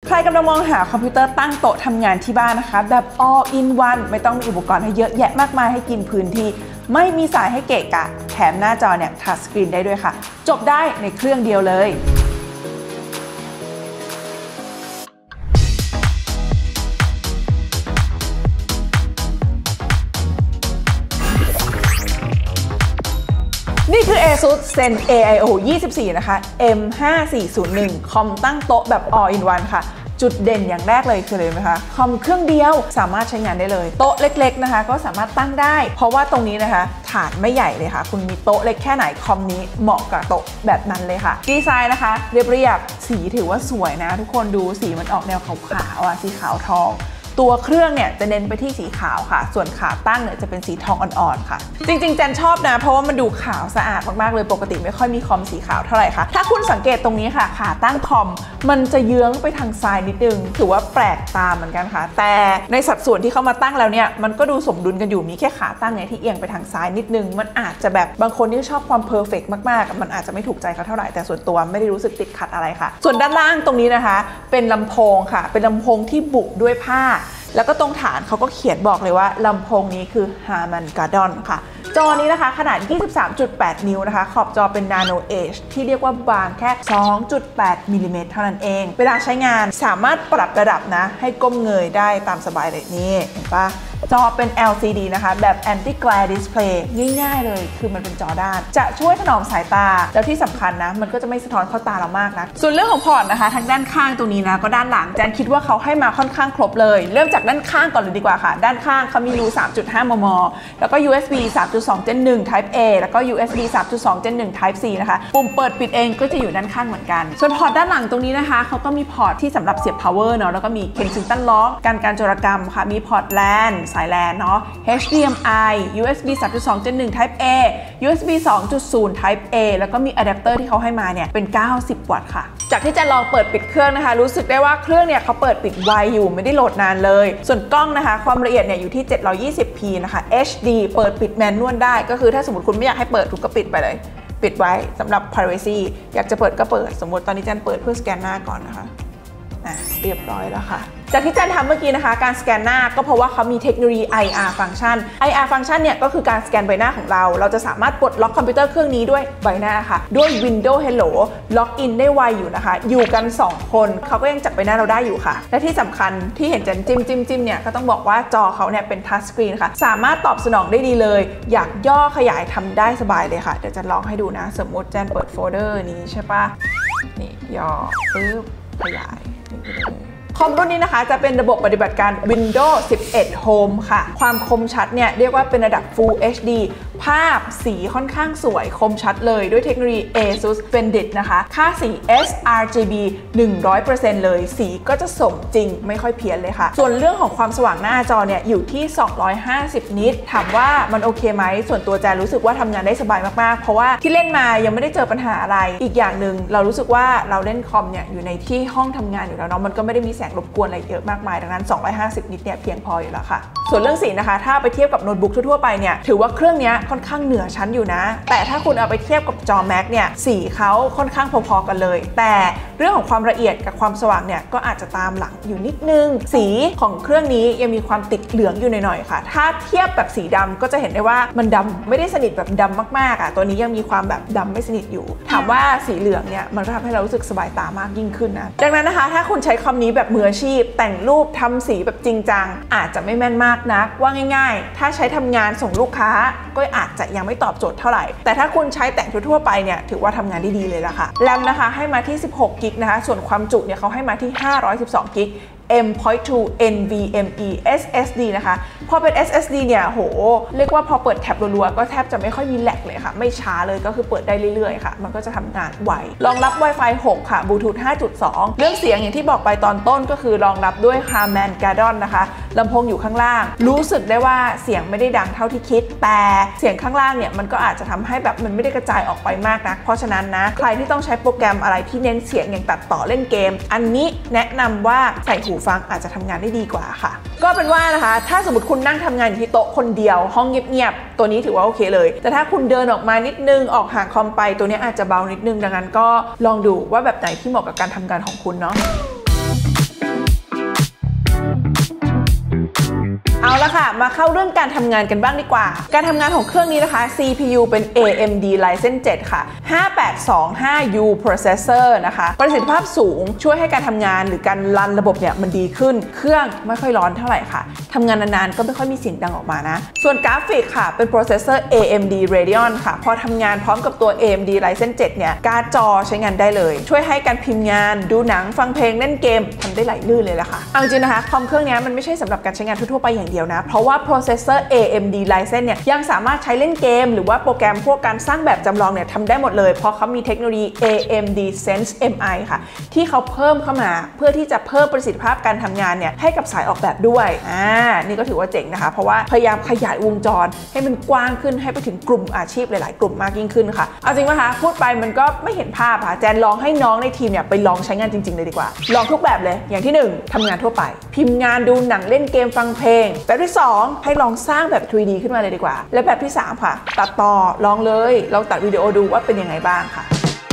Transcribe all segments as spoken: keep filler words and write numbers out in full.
ใครกำลังมองหาคอมพิวเตอร์ตั้งโต๊ะทำงานที่บ้านนะคะแบบ all in one ไม่ต้องมีอุปกรณ์ให้เยอะแยะมากมายให้กินพื้นที่ไม่มีสายให้เกะกะแถมหน้าจอเนี่ยทัชสกรีนได้ด้วยค่ะจบได้ในเครื่องเดียวเลยนี่คือ ASUS Zen เอ ไอ โอ ยี่สิบสี่ นะคะ เอ็ม ห้าสี่ศูนย์หนึ่ง คอมตั้งโต๊ะแบบ all in one ค่ะจุดเด่นอย่างแรกเลยคืออะไรไหมคะคอมเครื่องเดียวสามารถใช้งานได้เลยโต๊ะเล็กๆนะคะก็สามารถตั้งได้เพราะว่าตรงนี้นะคะฐานไม่ใหญ่เลยค่ะคุณมีโต๊ะเล็กแค่ไหนคอมนี้เหมาะกับโต๊ะแบบนั้นเลยค่ะดีไซน์นะคะเรียบๆสีถือว่าสวยนะทุกคนดูสีมันออกแนวขาวๆอ่ะสีขาวทองตัวเครื่องเนี่ยจะเน้นไปที่สีขาวค่ะส่วนขาตั้งเนี่ยจะเป็นสีทองอ่อนๆค่ะจริงๆแจนชอบนะเพราะว่ามันดูขาวสะอาดมากๆเลยปกติไม่ค่อยมีคอมสีขาวเท่าไหร่ค่ะถ้าคุณสังเกตตรงนี้ค่ะขาตั้งคอมมันจะเยื้องไปทางซ้ายนิดนึงถือว่าแปลกตาเหมือนกันค่ะแต่ในสัดส่วนที่เขามาตั้งแล้วเนี่ยมันก็ดูสมดุลกันอยู่มีแค่ขาตั้งเนี่ยที่เอียงไปทางซ้ายนิดนึงมันอาจจะแบบบางคนที่ชอบความเพอร์เฟกต์มากๆมันอาจจะไม่ถูกใจเขาเท่าไหร่แต่ส่วนตัวไม่ได้รู้สึกติดขัดอะไรค่ะส่วนด้านล่างตรงนี้นะคะเป็นลำโพงค่ะเป็นลำโพงที่บุด้วยผ้าแล้วก็ตรงฐานเขาก็เขียนบอกเลยว่าลำโพงนี้คือ Harman Kardon ค่ะจอนี้นะคะขนาด ยี่สิบสามจุดแปด นิ้วนะคะขอบจอเป็น Nano Edge ที่เรียกว่าบางแค่ สองจุดแปด มิลลิเมตรเท่านั้นเองเวลาใช้งานสามารถปรับระดับนะให้ก้มเงยได้ตามสบายเลยนี่เห็นปะจอเป็น แอล ซี ดี นะคะแบบ Anti Glare Display ง่ายๆเลยคือมันเป็นจอด้านจะช่วยถนอมสายตาแล้วที่สำคัญนะมันก็จะไม่สะท้อนเข้าตาเรามากนะส่วนเรื่องของพอร์ตนะคะทั้งด้านข้างตรงนี้นะก็ด้านหลังแจนคิดว่าเขาให้มาค่อนข้างครบเลยเริ่มจากด้านข้างก่อนเลยดีกว่าค่ะด้านข้างเขามีรู สามจุดห้า มม.แล้วก็ ยู เอส บี สามจุดสอง เจน หนึ่ง Type A แล้วก็ ยู เอส บี สามจุดสอง เจน หนึ่ง Type C นะคะปุ่มเปิดปิดเองก็จะอยู่ด้านข้างเหมือนกันส่วนพอร์ตด้านหลังตรงนี้นะคะเขาก็มีพอร์ตที่สำหรับเสียบ power เนาะแล้วก็มี Kensington Lock การการโจรกรรมค่ะมีพอร์ต แลน สาย แลน เนาะ เอช ดี เอ็ม ไอ ยู เอส บี สามจุดสอง เจน หนึ่ง Type A ยู เอส บี สองจุดศูนย์ Type A แล้วก็มีอะแดปเตอร์ที่เขาให้มาเนี่ยเป็นเก้าสิบวัตต์ค่ะจากที่จะลองเปิดปิดเครื่องนะคะรู้สึกได้ว่าเครื่องเนี่ยเขาเปิดปิดไวอยู่ไม่ได้โหลดนานเลยส่วนกล้องนะคะความละเอียดเนี่ยอยู่ที่ เจ็ดร้อยยี่สิบพี นะคะ เอช ดี เปิดปิดแมนนวลได้ก็คือถ้าสมมติคุณไม่อยากให้เปิดคุณก็ปิดไปเลยปิดไว้สำหรับ privacy อยากจะเปิดก็เปิดสมมติตอนนี้จันเปิดเพื่อสแกนหน้าก่อนนะคะอ่ะเรียบร้อยแล้วค่ะจากที่จันทำเมื่อกี้นะคะการสแกนหน้าก็เพราะว่าเขามีเทคโนโลยี ไอ อาร์ ฟังก์ชัน ไอ อาร์ ฟังก์ชันเนี่ยก็คือการสแกนใบหน้าของเราเราจะสามารถปลดล็อกคอมพิวเตอร์เครื่องนี้ด้วยใบหน้าค่ะด้วย Windows Hello ล็อกอินได้ไวอยู่นะคะอยู่กันสองคนเขาก็ยังจับใบหน้าเราได้อยู่ค่ะและที่สำคัญที่เห็นจันจิ้มจิ้มจิ้มเนี่ยก็ต้องบอกว่าจอเขาเนี่ยเป็นทัชสกรีนค่ะสามารถตอบสนองได้ดีเลยอยากย่อขยายทำได้สบายเลยค่ะเดี๋ยวจะลองให้ดูนะสมมติจันเปิดโฟลเดอร์นี้ใช่ปะนี่ย่อปึ๊บขยายนี่ไปเลยคอมรุ่นนี้นะคะจะเป็นระบบปฏิบัติการ Windows สิบเอ็ด Home ค่ะความคมชัดเนี่ยเรียกว่าเป็นระดับ Full เอช ดี ภาพสีค่อนข้างสวยคมชัดเลยด้วยเทคโนโลยี ASUS Splendid นะคะค่าสี เอส อาร์ จี บี หนึ่งร้อยเปอร์เซ็นต์ เลยสีก็จะสมจริงไม่ค่อยเพี้ยนเลยค่ะส่วนเรื่องของความสว่างหน้าจอเนี่ยอยู่ที่สองร้อยห้าสิบนิตถามว่ามันโอเคไหมส่วนตัวแจรู้สึกว่าทำงานได้สบายมากๆเพราะว่าที่เล่นมายังไม่ได้เจอปัญหาอะไรอีกอย่างหนึ่งเรารู้สึกว่าเราเล่นคอมเนี่ยอยู่ในที่ห้องทำงานอยู่แล้วเนาะมันก็ไม่ได้มีแสงรบกวนอะไรเยอะมากมายดังนั้นสองร้อยห้าสิบนิตเนี่ยเพียงพออยู่แล้วค่ะส่วนเรื่องสีนะคะถ้าไปเทียบกับโน้ตบุ๊กทั่วๆไปเนี่ยถือว่าเครื่องนี้ค่อนข้างเหนือชั้นอยู่นะแต่ถ้าคุณเอาไปเทียบกับจอ Mac เนี่ยสีเขาค่อนข้างพอๆกันเลยแต่เรื่องของความละเอียดกับความสว่างเนี่ยก็อาจจะตามหลังอยู่นิดนึงสีของเครื่องนี้ยังมีความติดเหลืองอยู่หน่อยๆค่ะถ้าเทียบแบบสีดำก็จะเห็นได้ว่ามันดำไม่ได้สนิทแบบดำมากๆอ่ะตัวนี้ยังมีความแบบดำไม่สนิทอยู่ถามว่าสีเหลืองเนี่ยมันก็ทำให้เรารู้สึกสบายตามากยิ่งขึ้นนะดังนั้นนะคะถ้าคุณใช้คอมนี้แบบมืออาชีพแต่งรูปทำสีแบบจริงจังอาจจะไม่แม่นมากนักว่าง่ายๆถ้าใช้ทำงานส่งลูกค้าก็อาจจะยังไม่ตอบโจทย์เท่าไหร่แต่ถ้าคุณใช้แต่งทั่วๆไปเนี่ยถือว่าทำงานได้ดีเลยล่ะค่ะแรมนะคะให้มาที่สิบหกกิกนะคะส่วนความจุเนี่ยเขาให้มาที่ห้าร้อยสิบสองกิก เอ็ม ดอท ทู เอ็น วี เอ็ม อี เอส เอส ดี นะคะพอเป็น เอส เอส ดี เนี่ยโหเรียกว่าพอเปิดแท็บรัวๆก็แทบจะไม่ค่อยมีแลกเลยค่ะไม่ช้าเลยก็คือเปิดได้เรื่อยๆค่ะมันก็จะทำงานไวรองรับ Wi-Fi หก ค่ะบลูทูธ ห้าจุดสอง เรื่องเสียงอย่างที่บอกไปตอนต้นก็คือรองรับด้วย Harman Kardon นะคะลำโพงอยู่ข้างล่างรู้สึกได้ว่าเสียงไม่ได้ดังเท่าที่คิดแต่เสียงข้างล่างเนี่ยมันก็อาจจะทำให้แบบมันไม่ได้กระจายออกไปมากนักเพราะฉะนั้นนะใครที่ต้องใช้โปรแกรมอะไรที่เน้นเสียงอย่างตัดต่อเล่นเกมอันนี้แนะนำว่าใส่หูฟังอาจจะทำงานได้ดีกว่าค่ะก็เป็นว่านะคะถ้าสมมติคุณนั่งทำงานอยู่ที่โต๊ะคนเดียวห้องเงียบๆตัวนี้ถือว่าโอเคเลยแต่ถ้าคุณเดินออกมานิดนึงออกห่างคอมไปตัวนี้อาจจะเบานิดนึงดังนั้นก็ลองดูว่าแบบไหนที่เหมาะกับการทำงานของคุณเนาะละค่ะมาเข้าเรื่องการทำงานกันบ้างดีกว่าการทำงานของเครื่องนี้นะคะ ซี พี ยู เป็น เอ เอ็ม ดี Ryzen เจ็ด ค่ะ ห้าแปดสองห้า ยู processor นะคะประสิทธิภาพสูงช่วยให้การทำงานหรือการรันระบบเนี่ยมันดีขึ้นเครื่องไม่ค่อยร้อนเท่าไหร่ค่ะทำงานนานๆก็ไม่ค่อยมีเสียงดังออกมานะส่วนกราฟิกค่ะเป็น processor เอ เอ็ม ดี Radeon ค่ะพอทำงานพร้อมกับตัว เอ เอ็ม ดี Ryzen เจ็ด เนี่ยการ์ดจอใช้งานได้เลยช่วยให้การพิมพ์งานดูหนังฟังเพลงเล่นเกมทำได้ไหลลื่นเลยล่ะค่ะเอาจริงนะคะคอมเครื่องนี้มันไม่ใช่สำหรับการใช้งานทั่วๆไปอย่างเดียวนะเพราะว่า processor เอ เอ็ม ดี Ryzen เนี่ยยังสามารถใช้เล่นเกมหรือว่าโปรแกรมพวกการสร้างแบบจำลองเนี่ยทำได้หมดเลยเพราะเขามีเทคโนโลยี เอ เอ็ม ดี Sense เอ็ม ไอ ค่ะที่เขาเพิ่มเข้ามาเพื่อที่จะเพิ่มประสิทธิภาพการทำงานเนี่ยให้กับสายออกแบบด้วยอ่านี่ก็ถือว่าเจ๋งนะคะเพราะว่าพยายามขยายวงจรให้มันกว้างขึ้นให้ไปถึงกลุ่มอาชีพหลายๆกลุ่มมากยิ่งขึ้นค่ะเอาจริงป่ะคะพูดไปมันก็ไม่เห็นภาพค่ะแจนลองให้น้องในทีมเนี่ยไปลองใช้งานจริงๆเลยดีกว่าลองทุกแบบเลยอย่างที่หนึ่งทำงานทั่วไปพิมพ์งานดูหนังเล่นเกมฟังเพลงแบบที่สองให้ลองสร้างแบบ ทรี ดี ขึ้นมาเลยดีกว่าและแบบที่สามค่ะตัดต่อลองเลยลองตัดวิดีโอดูว่าเป็นยังไงบ้างค่ะ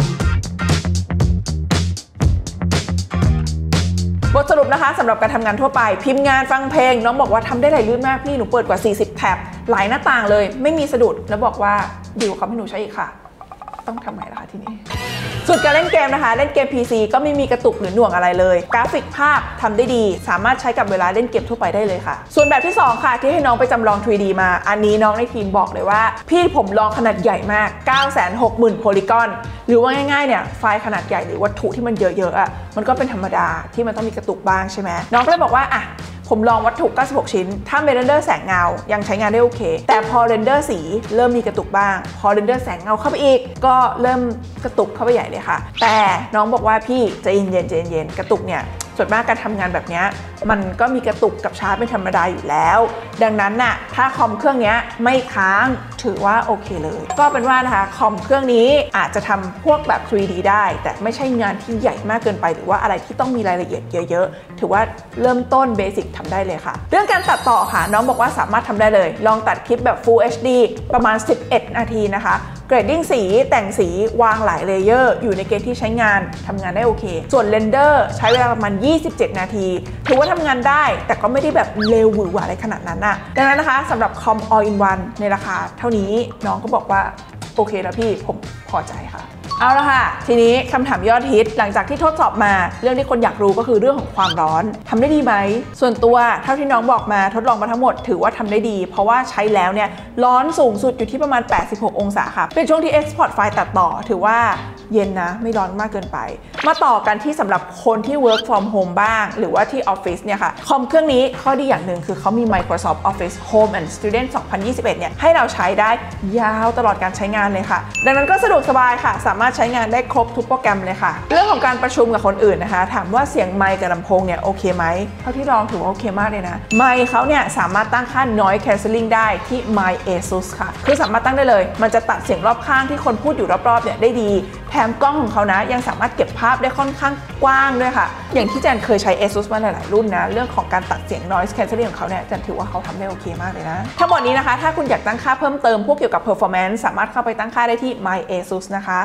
บทสรุปนะคะสำหรับการทำงานทั่วไปพิมพ์งานฟังเพลงน้องบอกว่าทำได้ไหลลื่นมากพี่หนูเปิดกว่าสี่สิบแท็บหลายหน้าต่างเลยไม่มีสะดุดแล้วบอกว่าดีกว่าเขาให้หนูใช้อีกค่ะต้องทำไงล่ะคะทีนี้ส่วนการเล่นเกมนะคะเล่นเกม พี ซี ก็ไม่มีกระตุกหรือหน่วงอะไรเลยกราฟิกภาพทำได้ดีสามารถใช้กับเวลาเล่นเกมทั่วไปได้เลยค่ะส่วนแบบที่สองค่ะที่ให้น้องไปจำลอง ทรี ดี มาอันนี้น้องในทีมบอกเลยว่าพี่ผมลองขนาดใหญ่มาก เก้าแสนหกหมื่น โพลีกอนหรือว่าง่ายๆเนี่ยไฟล์ขนาดใหญ่หรือวัตถุที่มันเยอะๆอ่ะมันก็เป็นธรรมดาที่มันต้องมีกระตุกบ้างใช่ไหมน้องก็เลยบอกว่าอ่ะผมลองวัตถุเก้าสิบหกชิ้นถ้าเรนเดอร์แสงเงายังใช้งานได้โอเคแต่พอเรนเดอร์สีเริ่มมีกระตุกบ้างพอเรนเดอร์แสงเงาเข้าไปอีกก็เริ่มกระตุกเข้าไปใหญ่เลยค่ะแต่น้องบอกว่าพี่ใจเย็นๆใจเย็นๆกระตุกเนี่ยส่วนมากการทำงานแบบนี้มันก็มีกระตุกกับชาร์จเป็นธรรมดาอยู่แล้วดังนั้นน่ะถ้าคอมเครื่องนี้ไม่ค้างถือว่าโอเคเลยก็เป็นว่านะคะคอมเครื่องนี้อาจจะทำพวกแบบ ทรี ดี ได้แต่ไม่ใช่งานที่ใหญ่มากเกินไปหรือว่าอะไรที่ต้องมีรายละเอียดเยอะๆถือว่าเริ่มต้นเบสิกทำได้เลยค่ะเรื่องการตัดต่อค่ะน้องบอกว่าสามารถทำได้เลยลองตัดคลิปแบบ Full เอช ดี ประมาณสิบเอ็ดนาทีนะคะเกรดดิ้งสีแต่งสีวางหลายเลเยอร์อยู่ในเกณฑ์ที่ใช้งานทำงานได้โอเคส่วนเรนเดอร์ใช้เวลาประมาณยี่สิบเจ็ดนาทีถือว่าทำงานได้แต่ก็ไม่ได้แบบเร็วหวือหวาอะไรขนาดนั้นน่ะดังนั้นนะคะสำหรับคอม All in One ในราคาเท่านี้น้องก็บอกว่าโอเคแล้วพี่ผมพอใจค่ะเอาละค่ะทีนี้คำถามยอดฮิตหลังจากที่ทดสอบมาเรื่องที่คนอยากรู้ก็คือเรื่องของความร้อนทำได้ดีไหมส่วนตัวเท่าที่น้องบอกมาทดลองมาทั้งหมดถือว่าทำได้ดีเพราะว่าใช้แล้วเนี่ยร้อนสูงสุดอยู่ที่ประมาณแปดสิบหกองศาค่ะเป็นช่วงที่ Export ไฟล์ตัดต่อถือว่าเย็นนะไม่ร้อนมากเกินไปมาต่อกันที่สำหรับคนที่ work from home บ้างหรือว่าที่ออฟฟิศเนี่ยค่ะคอมเครื่องนี้ข้อดีอย่างหนึ่งคือเขามี Microsoft Office Home and Student สองพันยี่สิบเอ็ดเนี่ยให้เราใช้ได้ยาวตลอดการใช้งานเลยค่ะดังนั้นก็สะดวกสบายค่ะสามารถใช้งานได้ครบทุกโปรแกรมเลยค่ะเรื่องของการประชุมกับคนอื่นนะคะถามว่าเสียงไมค์กับลำโพงเนี่ยโอเคไหมเท่าที่ลองถือว่าโอเคมากเลยนะไมค์เขาเนี่ยสามารถตั้งค่า noise cancelling ได้ที่ My Asus ค่ะคือสามารถตั้งได้เลยมันจะตัดเสียงรอบข้างที่คนพูดอยู่รอบๆเนี่ยได้ดีแถมกล้องของเขานะยังสามารถเก็บภาพได้ค่อนข้างกว้างด้วยค่ะอย่างที่แจนเคยใช้ Asus มาหลายๆรุ่นนะเรื่องของการตัดเสียง noise cancelling ของเขาเนี่ยแจนถือว่าเขาทำได้โอเคมากเลยนะทั้งหมดนี้นะคะถ้าคุณอยากตั้งค่าเพิ่มเติมพวกเกี่ยวกับ performance สามารถเข้าไปตั้งค่าได้ที่ My Asus นะคะ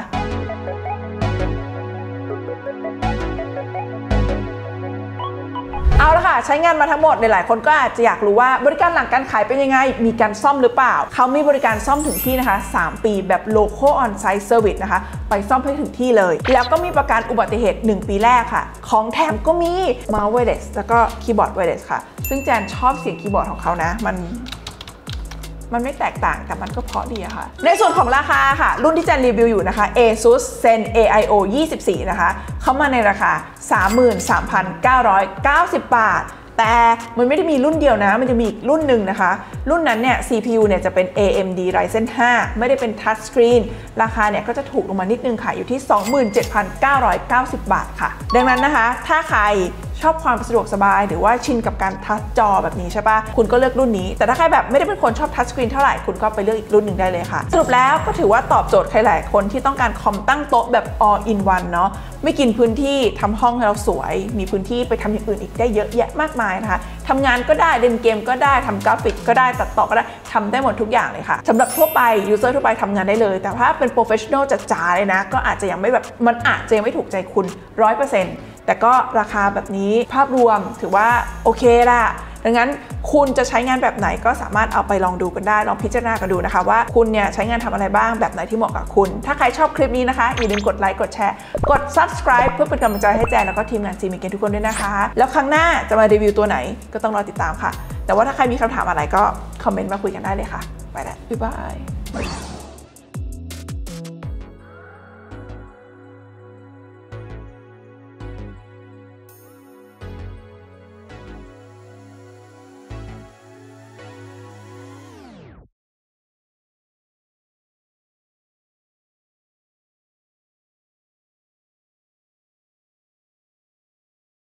เอาละค่ะใช้งานมาทั้งหมดหลายๆคนก็อาจจะอยากรู้ว่าบริการหลังการขายเป็นยังไงมีการซ่อมหรือเปล่าเขามีบริการซ่อมถึงที่นะคะสามปีแบบ local on site service นะคะไปซ่อมให้ถึงที่เลยแล้วก็มีประกันอุบัติเหตุหนึ่งปีแรกค่ะของแถมก็มีเมาส์ wireless แล้วก็คีย์บอร์ด wireless ค่ะซึ่งแจนชอบเสียงคีย์บอร์ดของเขานะมันมันไม่แตกต่างแต่มันก็เพราะดีอะค่ะในส่วนของราคาค่ะรุ่นที่แจนรีวิวอยู่นะคะ Asus Zen เอ ไอ โอ ยี่สิบสี่นะคะเขามาในราคา สามหมื่นสามพันเก้าร้อยเก้าสิบ บาทแต่มันไม่ได้มีรุ่นเดียวนะมันจะมีอีกรุ่นหนึ่งนะคะรุ่นนั้นเนี่ย ซี พี ยู เนี่ยจะเป็น เอ เอ็ม ดี Ryzen ห้าไม่ได้เป็น Touch Screen ราคาเนี่ยก็จะถูกลงมานิดนึงค่ะอยู่ที่ สองหมื่นเจ็ดพันเก้าร้อยเก้าสิบ บาทค่ะดังนั้นนะคะถ้าใครชอบความสะดวกสบายหรือว่าชินกับการทัชจอแบบนี้ใช่ปะคุณก็เลือกรุ่นนี้แต่ถ้าใครแบบไม่ได้เป็นคนชอบทัชสกรีนเท่าไหร่คุณก็ไปเลือกอีกรุ่นหนึ่งได้เลยค่ะสรุปแล้วก็ถือว่าตอบโจทย์ใครหลายคนที่ต้องการคอมตั้งโต๊ะแบบ all in one เนาะไม่กินพื้นที่ทำห้องให้เราสวยมีพื้นที่ไปทำอย่างอื่นอีกได้เยอะแยะมากมายนะคะทำงานก็ได้เล่นเกมก็ได้ทำกราฟิกก็ได้ตัดต่อก็ได้ทำได้หมดทุกอย่างเลยค่ะสำหรับทั่วไปยูเซอร์ทั่วไปทำงานได้เลยแต่ถ้าเป็นโปรเฟชชั่นอลจ๋าๆเลยนะก็อาจจะยังไม่แบบมันอาจจะยังไม่ถูกใจคุณ ร้อยเปอร์เซ็นต์ แต่ก็ราคาแบบนี้ภาพรวมถือว่าโอเคละดังนั้นคุณจะใช้งานแบบไหนก็สามารถเอาไปลองดูกันได้ลองพิจารณากันดูนะคะว่าคุณเนี่ยใช้งานทำอะไรบ้างแบบไหนที่เหมาะกับคุณถ้าใครชอบคลิปนี้นะคะอย่าลืมกดไลค์กดแชร์กด ซับสไครบ์ เพื่อเป็นกำลังใจให้แจนแล้วก็ทีมงานจีมีเกนทุกคนด้วยนะคะแล้วครั้งหน้าจะมารีวิวตัวไหนก็ต้องรอติดตามค่ะแต่ว่าถ้าใครมีคำถามอะไรก็คอมเมนต์มาคุยกันได้เลยค่ะไปแล้วบ๊ายบาย